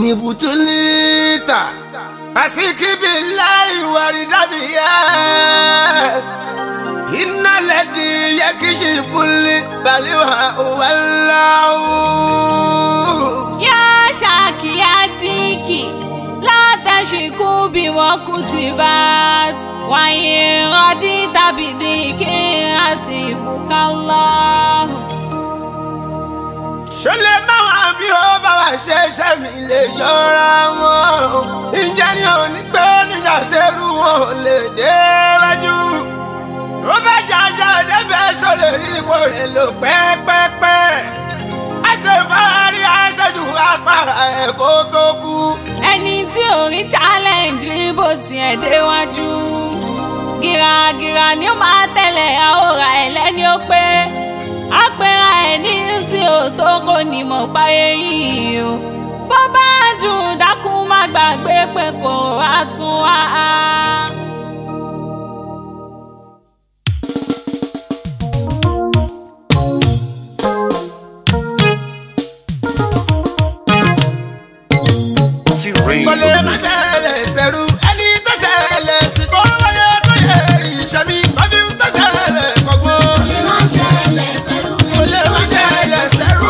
inibutulita asikibillahi waridabiya inna ladi yakishiful baliwa wallahu ya shaki ya diki la tashiku bi wa kutibat wa iradi tabidiki asibukallah ṣọlẹ̀ báwa bí ó bá wà ṣe iṣẹ́ mi lè yọra wọn ǹjẹ́ ni ò ní pé níjà ṣerú wọn ò lè déwájú ó bá jàjà débẹ̀ ṣọlẹ̀ rí ipò rẹ̀ lò pẹ́pẹ́pẹ́ ẹsẹ̀ fárí aṣáájú apára ẹ̀ kó tó kú. ẹni tí ò rí challenge rí bó tiẹ̀ déwájú gìràgìrà ni ó máa tẹ̀lé àwòrán ẹ̀ lẹ́ni ó pé àpẹẹrẹ ẹni tí ò tó kò ní mọ̀ páyé yìí o bó bá dùn dákun má gbàgbé pé kò wá tún wá. kò lè má ṣẹlẹ̀ ṣẹ̀rù ẹni tó ṣẹlẹ̀ sí kó wáyé tó yẹ ìṣẹ́mi bábí tó ṣẹlẹ̀ kọ̀gbọ́n. kò lè má ṣẹlẹ̀ ṣẹ̀rù kò lè má ṣẹlẹ̀ ṣẹ̀rù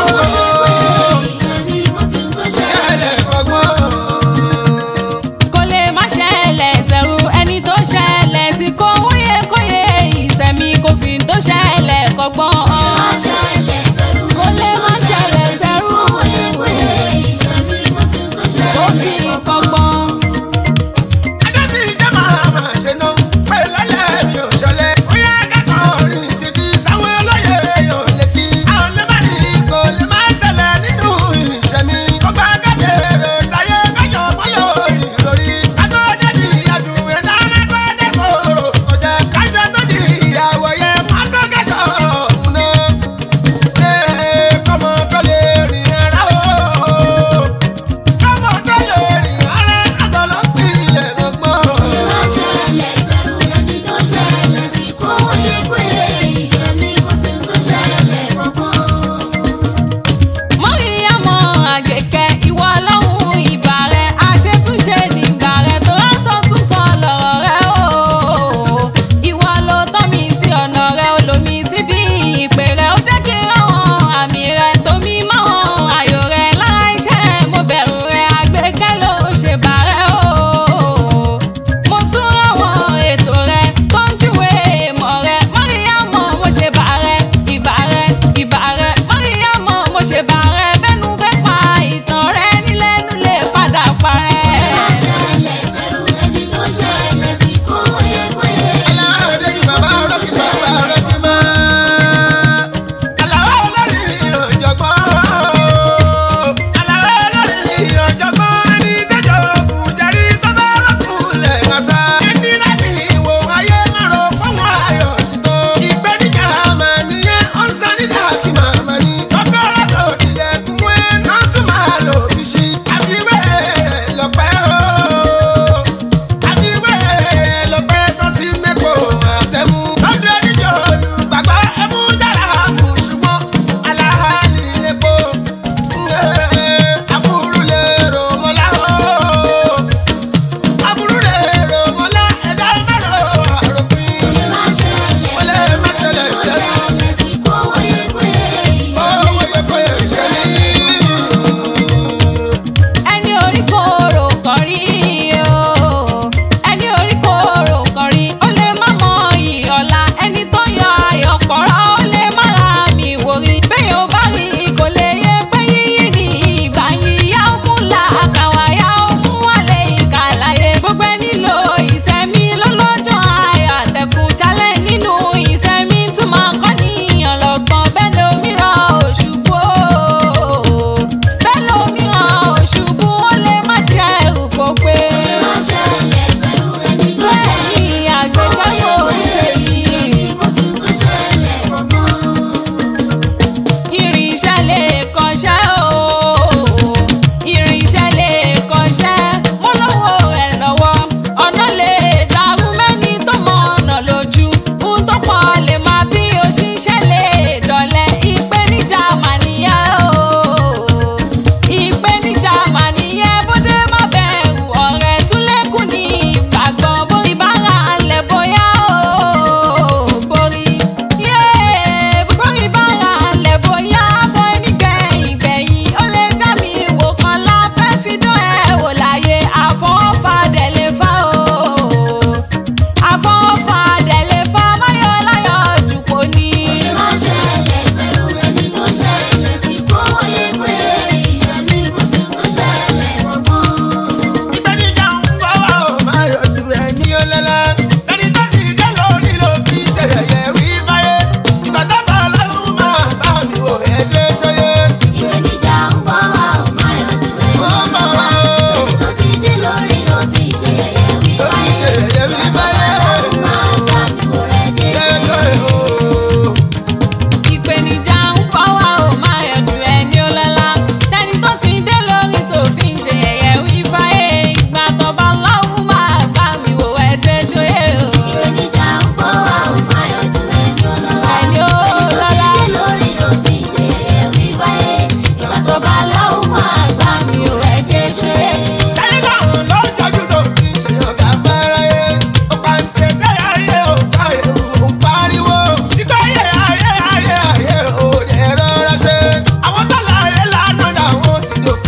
ṣẹlẹ̀ kọ̀gbọ́n. kò lè má ṣẹlẹ̀ ṣẹ̀rù ẹni tó ṣẹlẹ̀ sí kó wáyé ìṣẹ́mi kò fi tó ṣẹlẹ̀ kọ̀gbọ́n. kò lè má ṣẹlẹ̀ ṣẹ̀rù kò fi kọ̀gbọ́n.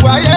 wáyé